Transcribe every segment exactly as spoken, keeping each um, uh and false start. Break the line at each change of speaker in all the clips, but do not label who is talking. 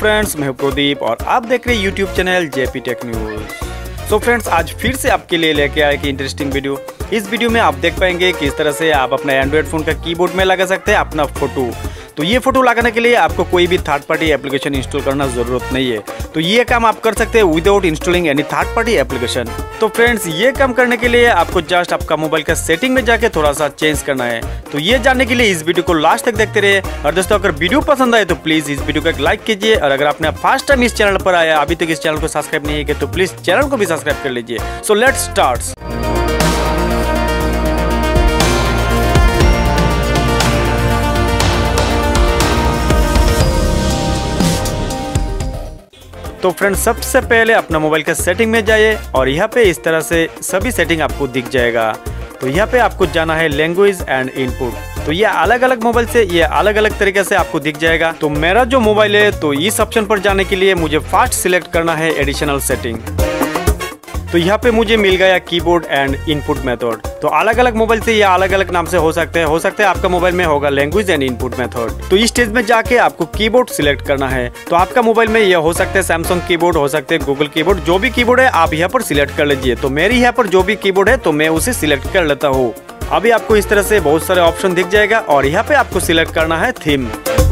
Friends, मैं हूं प्रदीप और आप देख रहे हैं YouTube channel JP tech news. So friends, आज फिर से आपके लिए लेके आए कि इंटरेस्टिंग वीडियो। इस वीडियो में आप देख पाएंगे किस तरह से आप अपने एंड्रॉयड फ़ोन का कीबोर्ड में लगा सकते हैं अपना फ़ोटो। तो ये फ़ोटो लगाने के लिए आपको कोई भी थर्ड पार्टी एप्लीकेशन इंस्टॉल करना ज़रूरत नहीं है। तो ये काम आप कर सकते हैं without installing any third party application. तो फ्रेंड्स, ये काम करने के लिए आपको जस्ट आपका मोबाइल का सेटिंग में जाके थोड़ा सा चेंज करना है। तो ये जानने के लिए इस वीडियो को लास्ट तक देखते रहिए। और दोस्तों, अगर वीडियो पसंद आए तो प्लीज़ इस वीडियो को एक लाइक कीजिए। और अगर आपने फर्स्ट टाइम इस चैनल पर आया, अभी तक इस चैनल को सब्सक्राइब नहीं किया, तो प्लीज़ चैनल को भी सब्सक्राइब कर लीजिए। So let's start. तो फ्रेंड्स, सबसे पहले अपना मोबाइल का सेटिंग में जाइए और यहाँ पे इस तरह से सभी सेटिंग आपको दिख जाएगा। तो यहाँ पे आपको जाना है लैंग्वेज एंड इनपुट। तो ये अलग अलग मोबाइल से ये अलग अलग तरीके से आपको दिख जाएगा। तो मेरा जो मोबाइल है, तो इस ऑप्शन पर जाने के लिए मुझे फर्स्ट सिलेक्ट करना है एडिशनल सेटिंग। तो यहाँ पे मुझे मिल गया कीबोर्ड एंड इनपुट मेथड। तो अलग अलग मोबाइल से ये अलग अलग नाम से हो सकते हैं हो सकता है आपका मोबाइल में होगा लैंग्वेज एंड इनपुट मेथड। तो इस स्टेज में जाके आपको कीबोर्ड सिलेक्ट करना है। तो आपका मोबाइल में ये हो सकते हैं सैमसंग कीबोर्ड, हो सकते हैं गूगल कीबोर्ड, जो भी कीबोर्ड है आप यहाँ पर सिलेक्ट कर लीजिए। तो मेरी यहाँ पर जो भी कीबोर्ड है तो मैं उसे सिलेक्ट कर लेता हूँ। अभी आपको इस तरह से बहुत सारे ऑप्शन दिख जाएगा और यहाँ पे आपको सिलेक्ट करना है थीम।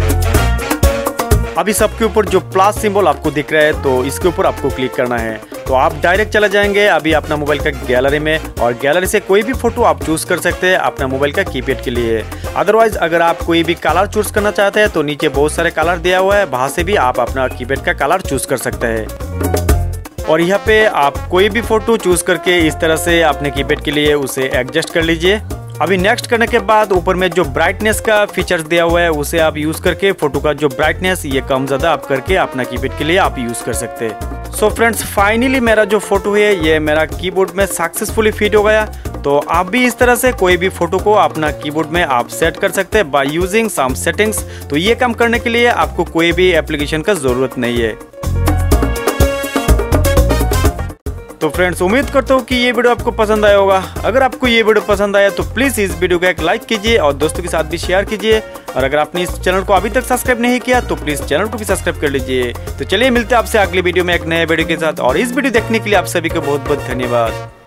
अभी सबके ऊपर जो प्लस सिंबल आपको दिख रहा है, तो इसके ऊपर आपको क्लिक करना है। तो आप डायरेक्ट चले जाएंगे अभी अपना मोबाइल का गैलरी में और गैलरी से कोई भी फोटो आप चूज कर सकते हैं अपना मोबाइल का कीपैड के लिए। अदरवाइज अगर आप कोई भी कलर चूज करना चाहते हैं तो नीचे बहुत सारे कलर दिया हुआ है, वहां से भी आप अपना कीपैड का कलर चूज कर सकते हैं। और यहाँ पे आप कोई भी फोटो चूज करके इस तरह से अपने कीपैड के लिए उसे एडजस्ट कर लीजिए। अभी नेक्स्ट करने के बाद ऊपर में जो ब्राइटनेस का फीचर्स दिया हुआ है उसे आप यूज करके फोटो का जो ब्राइटनेस ये कम ज्यादा आप करके अपना कीपैड के लिए आप यूज कर सकते हैं। सो फ्रेंड्स, फाइनली मेरा जो फोटो है ये मेरा कीबोर्ड में सक्सेसफुली फिट हो गया। तो आप भी इस तरह से कोई भी फोटो को अपना कीबोर्ड में आप सेट कर सकते हैं बाय यूजिंग सम सेटिंग्स। तो ये काम करने के लिए आपको कोई भी एप्लीकेशन का जरूरत नहीं है। तो फ्रेंड्स, उम्मीद करता हूँ कि ये वीडियो आपको पसंद आया होगा। अगर आपको ये वीडियो पसंद आया तो प्लीज़ इस वीडियो को एक लाइक कीजिए और दोस्तों के साथ भी शेयर कीजिए। और अगर आपने इस चैनल को अभी तक सब्सक्राइब नहीं किया तो प्लीज़ चैनल को भी सब्सक्राइब कर लीजिए। तो चलिए मिलते हैं आपसे अगली वीडियो में एक नए वीडियो के साथ। और इस वीडियो देखने के लिए आप सभी को बहुत बहुत धन्यवाद।